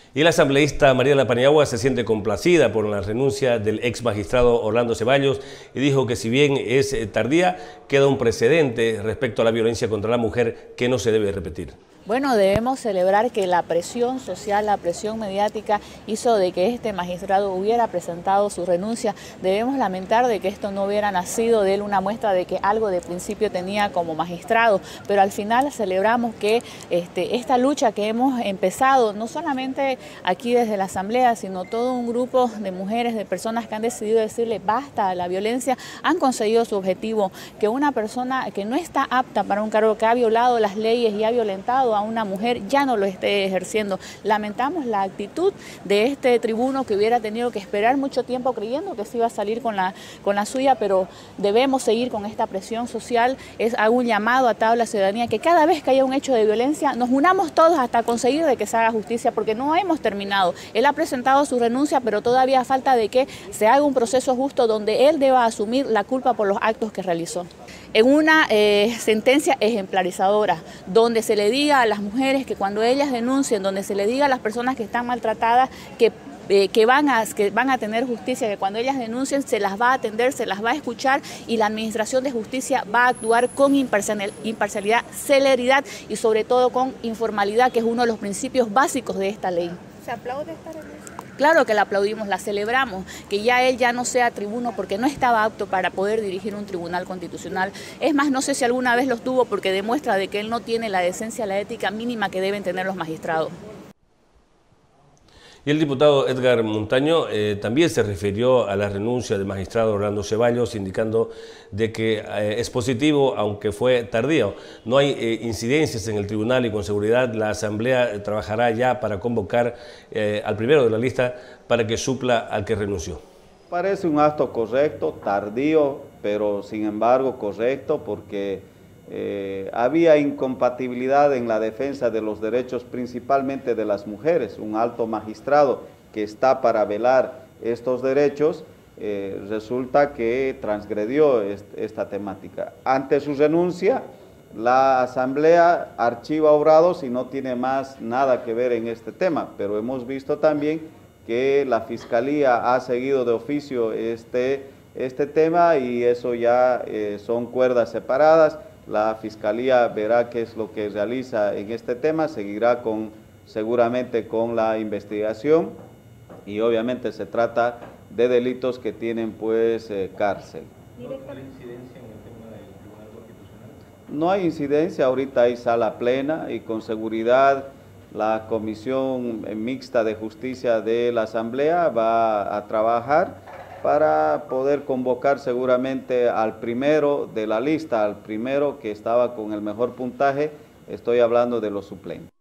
Y la asambleísta Mariela Paniagua se siente complacida por la renuncia del ex magistrado Orlando Ceballos y dijo que si bien es tardía, queda un precedente respecto a la violencia contra la mujer que no se debe repetir. Bueno, debemos celebrar que la presión social, la presión mediática hizo de que este magistrado hubiera presentado su renuncia. Debemos lamentar de que esto no hubiera nacido de él una muestra de que algo de principio tenía como magistrado, pero al final celebramos que esta lucha que hemos empezado, no solamente aquí desde la Asamblea, sino todo un grupo de mujeres, de personas que han decidido decirle basta a la violencia, han conseguido su objetivo, que una persona que no está apta para un cargo, que ha violado las leyes y ha violentado a una mujer, ya no lo esté ejerciendo. Lamentamos la actitud de este tribuno que hubiera tenido que esperar mucho tiempo creyendo que se iba a salir con la suya, pero debemos seguir con esta presión social. Hago un llamado a toda la ciudadanía que cada vez que haya un hecho de violencia nos unamos todos hasta conseguir de que se haga justicia, porque no hemos terminado. Él ha presentado su renuncia, pero todavía falta de que se haga un proceso justo donde él deba asumir la culpa por los actos que realizó. En una sentencia ejemplarizadora, donde se le diga a las mujeres que cuando ellas denuncien, donde se le diga a las personas que están maltratadas que van a tener justicia, que cuando ellas denuncien se las va a atender, se las va a escuchar y la administración de justicia va a actuar con imparcialidad, celeridad y sobre todo con informalidad, que es uno de los principios básicos de esta ley. ¿Se aplaude esta renuncia? Claro que la aplaudimos, la celebramos, que ya él ya no sea tribuno porque no estaba apto para poder dirigir un tribunal constitucional. Es más, no sé si alguna vez los tuvo porque demuestra de que él no tiene la decencia, la ética mínima que deben tener los magistrados. Y el diputado Edgar Montaño también se refirió a la renuncia del magistrado Orlando Ceballos, indicando de que es positivo, aunque fue tardío. No hay incidencias en el tribunal y con seguridad la Asamblea trabajará ya para convocar al primero de la lista para que supla al que renunció. Parece un acto correcto, tardío, pero sin embargo correcto, porque había incompatibilidad en la defensa de los derechos principalmente de las mujeres. Un alto magistrado que está para velar estos derechos, resulta que transgredió esta temática. Ante su renuncia, la Asamblea archiva obrados y no tiene más nada que ver en este tema, pero hemos visto también que la Fiscalía ha seguido de oficio este tema y eso ya son cuerdas separadas. La Fiscalía verá qué es lo que realiza en este tema, seguirá seguramente con la investigación y obviamente se trata de delitos que tienen pues cárcel. ¿No hay incidencia en el tema del Tribunal Constitucional? No hay incidencia, ahorita hay sala plena y con seguridad la Comisión Mixta de Justicia de la Asamblea va a trabajar para poder convocar seguramente al primero de la lista, al primero que estaba con el mejor puntaje, estoy hablando de los suplentes.